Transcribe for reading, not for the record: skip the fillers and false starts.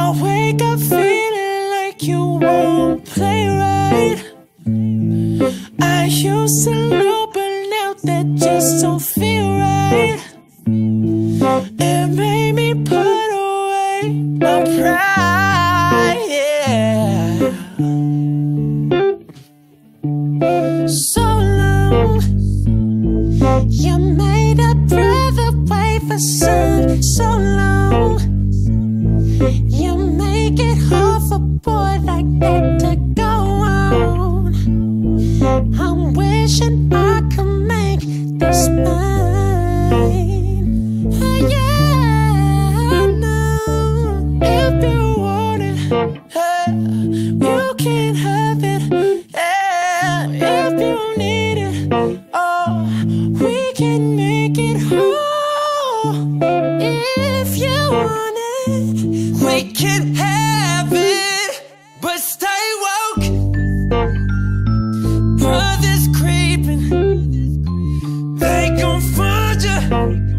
I wake up feeling like you won't play right. I used to know, but now that just don't feel right. It made me put away my pride, yeah. So long, you made a brother wait for so long. You make it hard for a boy like that to go on. I'm wishing I could make this mine. Oh yeah, I know if you want it, you can have it. Yeah, if you need it, oh, we can make it whole. If you want it, we can have it, but stay woke. Brothers creeping, they gon' find you.